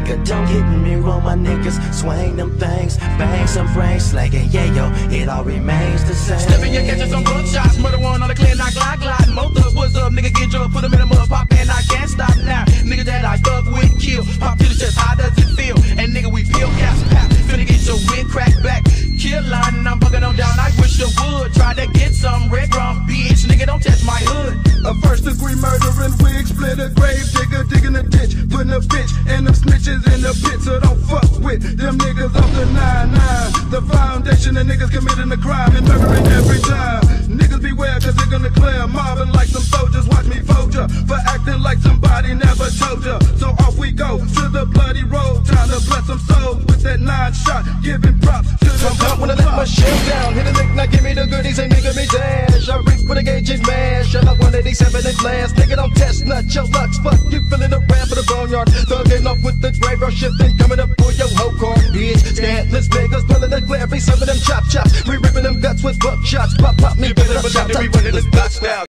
nigga. Don't get me wrong, my niggas swing them things, bang some brains, slanging, yeah, yo, it all remains the same. Step in your catching some gunshots, murder one on the clear, knock, glide. Most of what's up, nigga, get drunk, put them in a mud, pop, and I can't stop now. Niggas that I thug with, kill, pop to the chest, how does it feel? And nigga, we peel caps, pap, finna get your wind cracked back. Kill line, and I'm bugging on down, I wish you would. Try to get some red rum, bitch, nigga, don't test my hood. A first degree murdering wig, split a grave digger, digging a ditch, putting a bitch and them snitches in the pit, so don't fuck with them niggas off the 9-9. The foundation of niggas committing a crime and murdering every time. Niggas beware, cause they're gonna clear, mobbing like some soldiers. Watch me fold ya for acting like somebody never told ya. So off we go to the bloody road, time to bless some souls with that 9-shot, giving props to the I'm gonna let my shit down, hit a lick, now give me the goodies and nigga me dash. I reach for the gauge and mash, shut up 187 and blast. Nigga don't test nut, your lucks, fuck you feeling the rap for the boneyard. Thugging off with the graveyard shifting, coming up for your whole car, bitch. Scandalous niggas pulling the glare, be serving them chop chops. We ripping them guts with buckshots, pop me, give it up, chop, we running this guts now.